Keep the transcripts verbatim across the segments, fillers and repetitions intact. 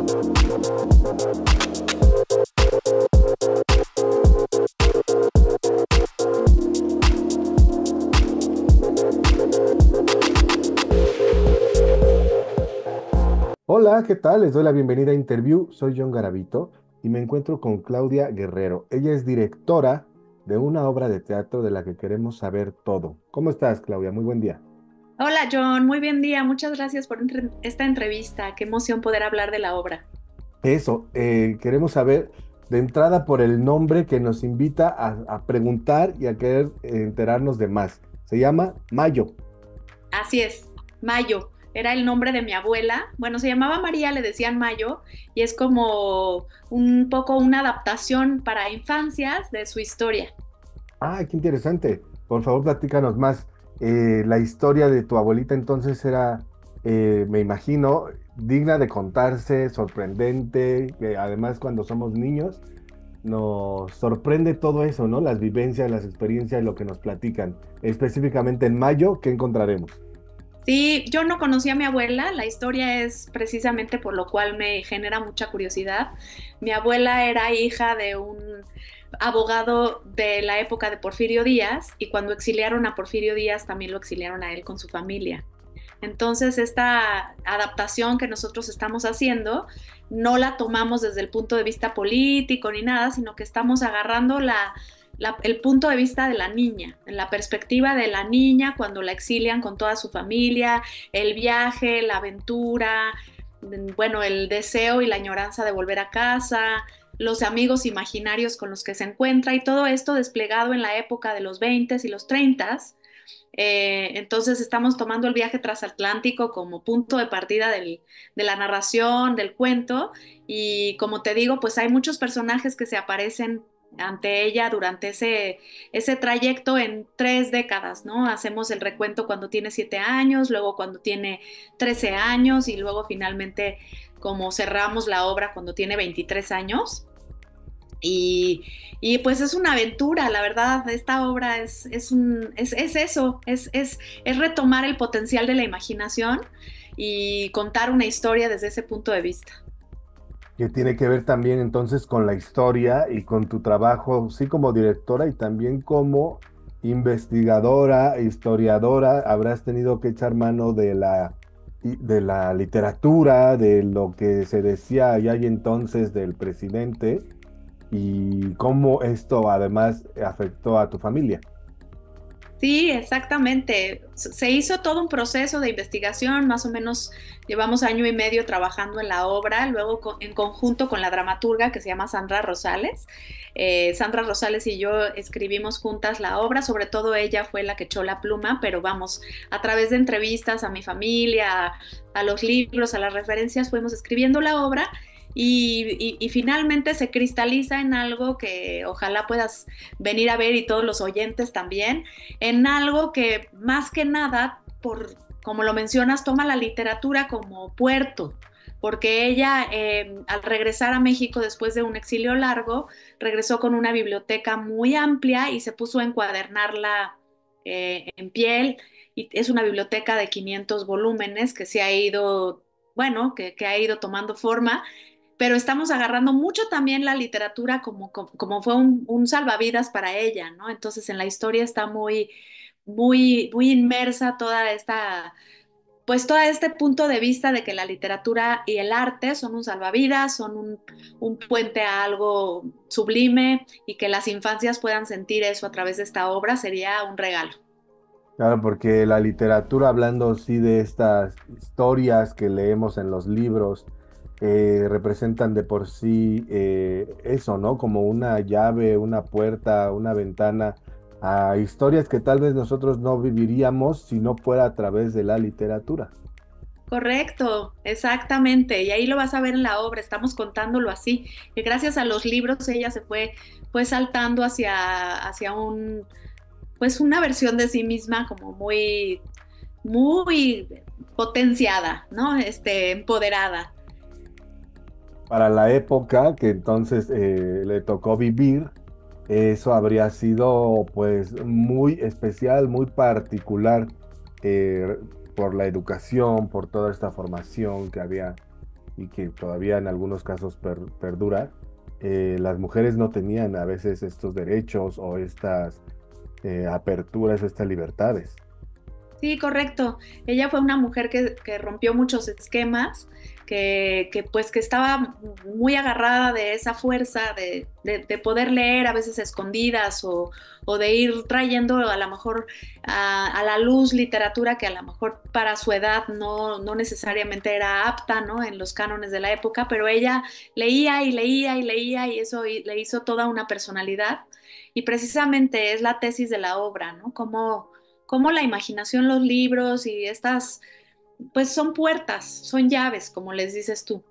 Hola, ¿qué tal? Les doy la bienvenida a Interview. Soy John Garavito y me encuentro con Claudia Guerrero. Ella es directora de una obra de teatro de la que queremos saber todo. ¿Cómo estás, Claudia? Muy buen día. Hola John, muy buen día. Muchas gracias por entre- esta entrevista. Qué emoción poder hablar de la obra. Eso, eh, queremos saber de entrada por el nombre que nos invita a, a preguntar y a querer eh, enterarnos de más. Se llama Mayo. Así es, Mayo. Era el nombre de mi abuela. Bueno, se llamaba María, le decían Mayo, y es como un poco una adaptación para infancias de su historia. Ah, qué interesante. Por favor, platícanos más. Eh, la historia de tu abuelita entonces era, eh, me imagino, digna de contarse, sorprendente, que además cuando somos niños nos sorprende todo eso, ¿no? Las vivencias, las experiencias, lo que nos platican. Específicamente en mayo, ¿qué encontraremos? Sí, yo no conocía a mi abuela, la historia es precisamente por lo cual me genera mucha curiosidad. Mi abuela era hija de un abogado de la época de Porfirio Díaz y cuando exiliaron a Porfirio Díaz también lo exiliaron a él con su familia. Entonces, esta adaptación que nosotros estamos haciendo no la tomamos desde el punto de vista político ni nada, sino que estamos agarrando la, la, el punto de vista de la niña, en la perspectiva de la niña cuando la exilian con toda su familia, el viaje, la aventura, bueno, el deseo y la añoranza de volver a casa, los amigos imaginarios con los que se encuentra y todo esto desplegado en la época de los veinte y los treinta. Eh, entonces estamos tomando el viaje transatlántico como punto de partida del, de la narración, del cuento, y como te digo, pues hay muchos personajes que se aparecen ante ella durante ese, ese trayecto en tres décadas, ¿no? Hacemos el recuento cuando tiene siete años, luego cuando tiene trece años y luego finalmente como cerramos la obra cuando tiene veintitrés años. Y, y, pues es una aventura, la verdad, esta obra es, es, un, es, es eso, es, es, es retomar el potencial de la imaginación y contar una historia desde ese punto de vista. Que tiene que ver también entonces con la historia y con tu trabajo, sí como directora y también como investigadora, historiadora, habrás tenido que echar mano de la, y- de la literatura, de lo que se decía allá y entonces del presidente y cómo esto además afectó a tu familia. Sí, exactamente. Se hizo todo un proceso de investigación, más o menos llevamos año y medio trabajando en la obra, luego co- en conjunto con la dramaturga que se llama Sandra Rosales. Eh, Sandra Rosales y yo escribimos juntas la obra, sobre todo ella fue la que echó la pluma, pero vamos, a través de entrevistas a mi familia, a, a los libros, a las referencias, fuimos escribiendo la obra. Y, y- y finalmente se cristaliza en algo que ojalá puedas venir a ver y todos los oyentes también, en algo que más que nada, por, como lo mencionas, toma la literatura como puerto, porque ella eh, al regresar a México después de un exilio largo, regresó con una biblioteca muy amplia y se puso a encuadernarla eh, en piel. Y es una biblioteca de quinientos volúmenes que se ha ido, bueno, que, que ha ido tomando forma, pero estamos agarrando mucho también la literatura como, como, como fue un, un, salvavidas para ella, ¿no? Entonces en la historia está muy, muy, muy inmersa toda esta, pues todo este punto de vista de que la literatura y el arte son un salvavidas, son un, un puente a algo sublime y que las infancias puedan sentir eso a través de esta obra sería un regalo. Claro, porque la literatura, hablando sí de estas historias que leemos en los libros, eh, representan de por sí eh, eso, ¿no? Como una llave, una puerta, una ventana a historias que tal vez nosotros no viviríamos si no fuera a través de la literatura. Correcto, exactamente. Y ahí lo vas a ver en la obra, estamos contándolo así, que gracias a los libros ella se fue, fue saltando hacia, hacia un, pues una versión de sí misma como muy, muy potenciada, ¿no? Este, empoderada. Para la época que entonces eh, le tocó vivir, eso habría sido pues muy especial, muy particular eh, por la educación, por toda esta formación que había y que todavía en algunos casos per, perdura, eh, las mujeres no tenían a veces estos derechos o estas eh, aperturas, estas libertades. Sí, correcto. Ella fue una mujer que, que rompió muchos esquemas, que, que, pues que estaba muy agarrada de esa fuerza de, de, de poder leer a veces escondidas o, o, de ir trayendo a lo mejor a, a, la luz literatura que a lo mejor para su edad no, no necesariamente era apta, ¿no? En los cánones de la época, pero ella leía y leía y leía y eso le hizo toda una personalidad y precisamente es la tesis de la obra, ¿no? Como cómo la imaginación, los libros y estas, pues son puertas, son llaves, como les dices tú.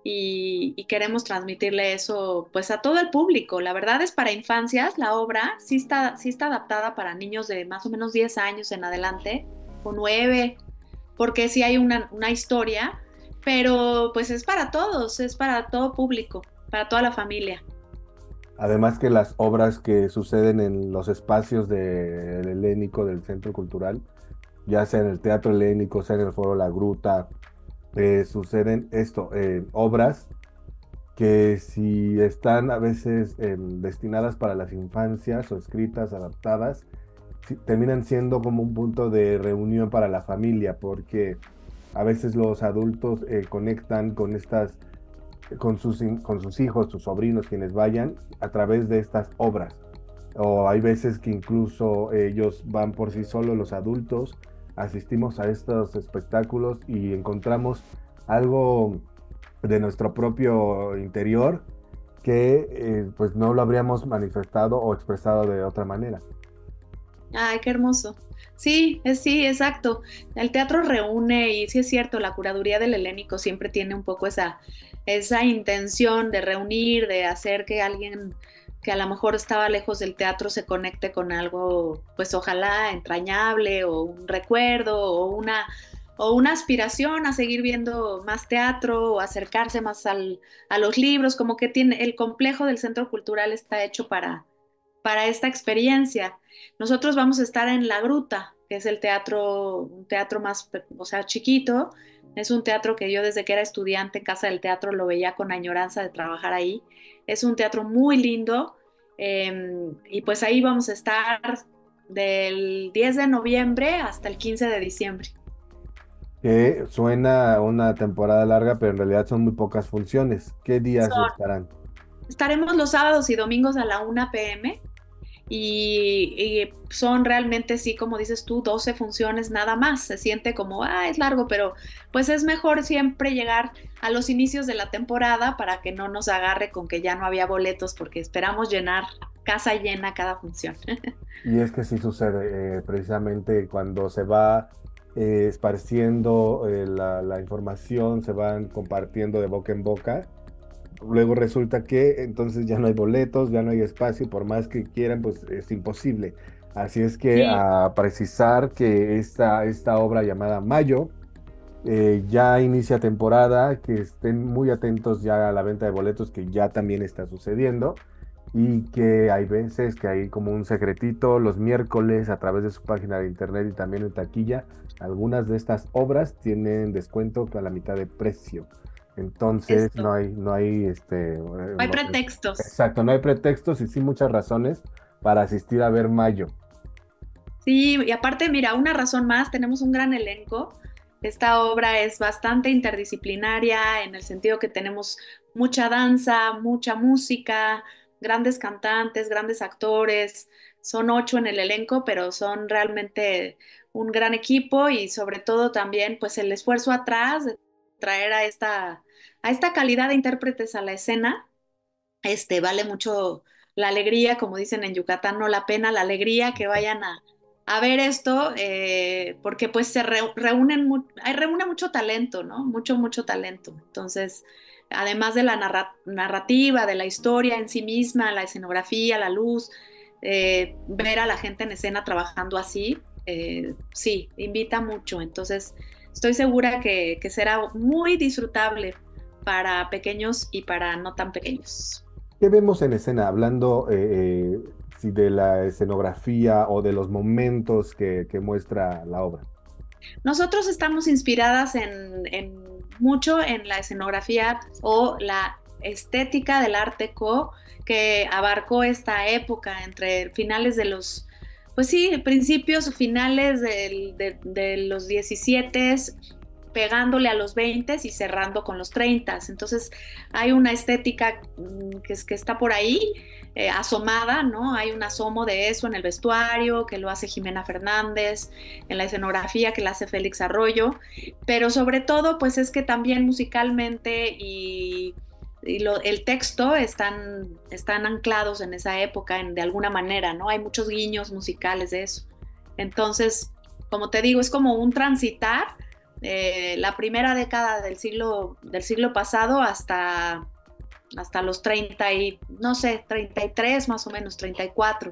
Y, y, queremos transmitirle eso pues a todo el público. La verdad es para infancias, la obra sí está, sí está adaptada para niños de más o menos diez años en adelante, o nueve, porque sí hay una, una historia, pero pues es para todos, es para todo público, para toda la familia. Además que las obras que suceden en los espacios del helénico del Centro Cultural, ya sea en el Teatro Helénico, sea en el Foro La Gruta, eh, suceden esto, eh, obras que si están a veces eh, destinadas para las infancias o escritas, adaptadas, sí, terminan siendo como un punto de reunión para la familia, porque a veces los adultos eh, conectan con estas con sus, con sus hijos, sus sobrinos, quienes vayan, a través de estas obras. O hay veces que incluso ellos van por sí solos, los adultos, asistimos a estos espectáculos y encontramos algo de nuestro propio interior que eh, pues no lo habríamos manifestado o expresado de otra manera. Ay, qué hermoso. Sí, es, sí, exacto. El teatro reúne y sí es cierto, la curaduría del helénico siempre tiene un poco esa, esa intención de reunir, de hacer que alguien que a lo mejor estaba lejos del teatro se conecte con algo, pues ojalá entrañable o un recuerdo o una, o una aspiración a seguir viendo más teatro o acercarse más al, a los libros, como que tiene el complejo del centro cultural está hecho para para esta experiencia. Nosotros vamos a estar en La Gruta, que es el teatro, un teatro más, o sea, chiquito. Es un teatro que yo desde que era estudiante en Casa del Teatro lo veía con añoranza de trabajar ahí. Es un teatro muy lindo eh, y pues ahí vamos a estar del diez de noviembre hasta el quince de diciembre. Que suena a una temporada larga, pero en realidad son muy pocas funciones. ¿Qué días Son, estarán? estaremos los sábados y domingos a la una p m y, y son realmente, sí, como dices tú, doce funciones nada más. Se siente como, ah, es largo, pero pues es mejor siempre llegar a los inicios de la temporada para que no nos agarre con que ya no había boletos, porque esperamos llenar casa llena cada función. Y es que sí sucede, eh, precisamente cuando se va eh, esparciendo eh, la, la información, se van compartiendo de boca en boca. Luego resulta que entonces ya no hay boletos, ya no hay espacio, por más que quieran, pues es imposible. Así es que Sí, a precisar que esta, esta obra llamada Mayo eh, ya inicia temporada, que estén muy atentos ya a la venta de boletos, que ya también está sucediendo, y que hay veces que hay como un secretito los miércoles a través de su página de internet y también en taquilla. Algunas de estas obras tienen descuento a la mitad de precio. Entonces esto. no hay, no hay este, eh, No hay no- pretextos. exacto, no hay pretextos y sí muchas razones para asistir a ver Mayo. Sí, y aparte, mira, una razón más, tenemos un gran elenco. Esta obra es bastante interdisciplinaria en el sentido que tenemos mucha danza, mucha música, grandes cantantes, grandes actores. Son ocho en el elenco, pero son realmente un gran equipo y sobre todo también pues el esfuerzo atrás de traer a esta, a esta calidad de intérpretes a la escena. Este, vale mucho la alegría, como dicen en Yucatán, no la pena, la alegría que vayan a, a ver esto, eh, porque pues se re, reúnen, mu hay, reúne mucho talento, ¿no? Mucho, mucho talento. Entonces, además de la narra narrativa, de la historia en sí misma, la escenografía, la luz, eh, ver a la gente en escena trabajando así, eh, sí, invita mucho. Entonces, estoy segura que, que será muy disfrutable para pequeños y para no tan pequeños. ¿Qué vemos en escena? Hablando eh, eh, si de la escenografía o de los momentos que, que muestra la obra. Nosotros estamos inspiradas en, en mucho en la escenografía o la estética del Art Deco que abarcó esta época entre finales de los, pues sí, principios o finales de, de, de los diecisiete, pegándole a los veinte y cerrando con los treinta. Entonces hay una estética que, es, que está por ahí eh, asomada, ¿no? Hay un asomo de eso en el vestuario, que lo hace Jimena Fernández, en la escenografía que la hace Félix Arroyo, pero sobre todo pues es que también musicalmente y, y lo, el texto están, están anclados en esa época en, de alguna manera, ¿no? Hay muchos guiños musicales de eso. Entonces, como te digo, es como un transitar Eh, la primera década del siglo, del siglo pasado hasta, hasta los treinta y, no sé, treinta y tres más o menos, treinta y cuatro.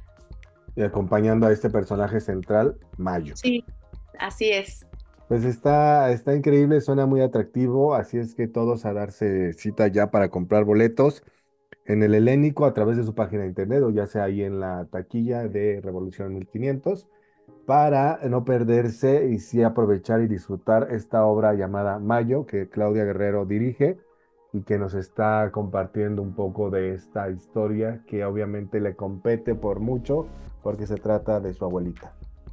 Y acompañando a este personaje central, Mayo. Sí, así es. Pues está, está increíble, suena muy atractivo, así es que todos a darse cita ya para comprar boletos en el Helénico a través de su página de internet o ya sea ahí en la taquilla de Revolución mil quinientos, para no perderse y sí aprovechar y disfrutar esta obra llamada Mayo, que Claudia Guerrero dirige y que nos está compartiendo un poco de esta historia que obviamente le compete por mucho, porque se trata de su abuelita.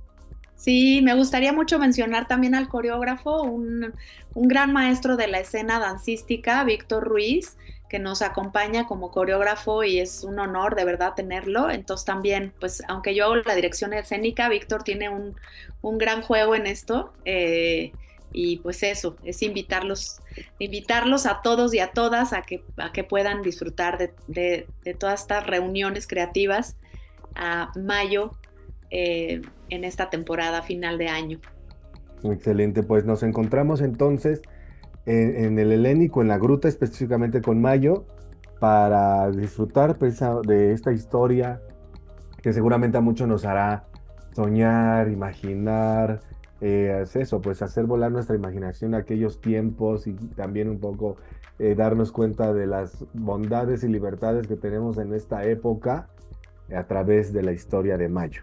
Sí, me gustaría mucho mencionar también al coreógrafo, un, un gran maestro de la escena dancística, Víctor Ruiz, que nos acompaña como coreógrafo y es un honor de verdad tenerlo. Entonces también, pues aunque yo hago la dirección escénica, Víctor tiene un, un gran juego en esto. Eh, y pues eso, es invitarlos, invitarlos a todos y a todas a que, a que puedan disfrutar de, de, de todas estas reuniones creativas a Mayo eh, en esta temporada final de año. Excelente, pues nos encontramos entonces en, en el Helénico, en la Gruta, específicamente con Mayo, para disfrutar presa- de esta historia que seguramente a muchos nos hará soñar, imaginar, eh, es eso, pues hacer volar nuestra imaginación a aquellos tiempos y también un poco eh, darnos cuenta de las bondades y libertades que tenemos en esta época eh, a través de la historia de Mayo.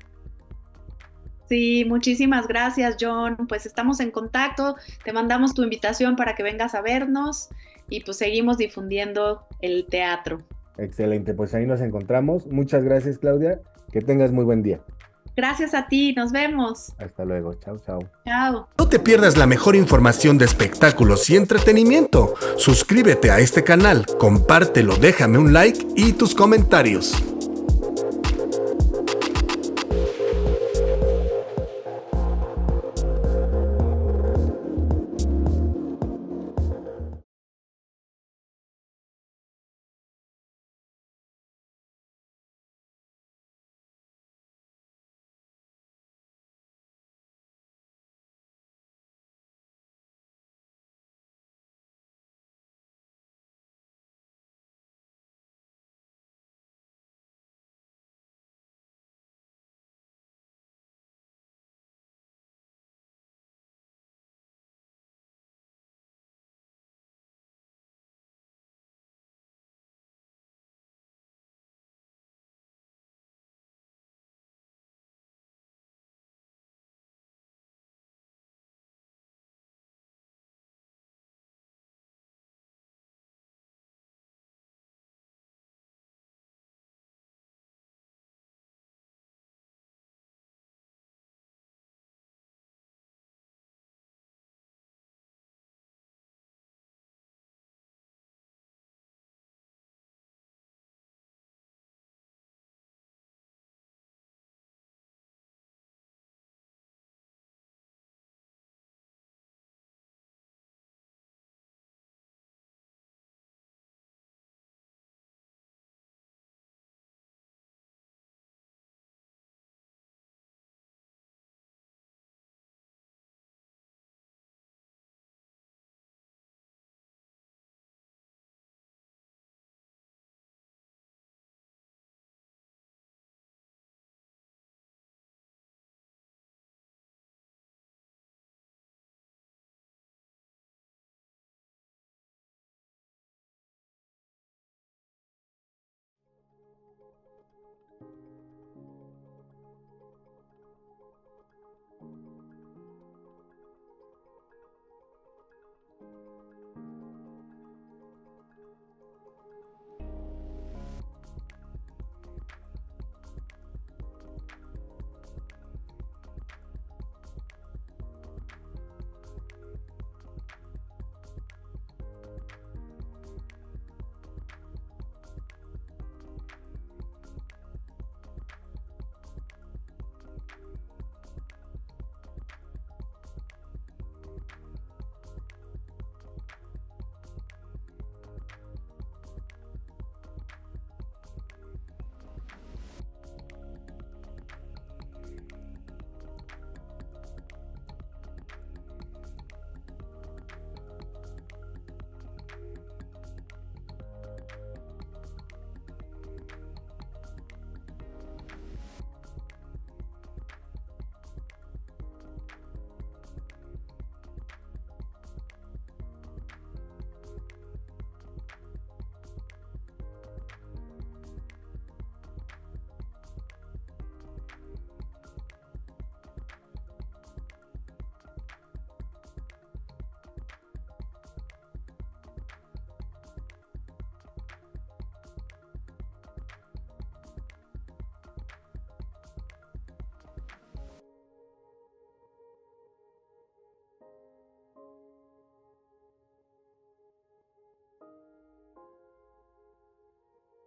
Sí, muchísimas gracias, John. Pues estamos en contacto, te mandamos tu invitación para que vengas a vernos y pues seguimos difundiendo el teatro. Excelente, pues ahí nos encontramos. Muchas gracias, Claudia. Que tengas muy buen día. Gracias a ti, nos vemos. Hasta luego, chao, chao. Chao. No te pierdas la mejor información de espectáculos y entretenimiento. Suscríbete a este canal, compártelo, déjame un like y tus comentarios.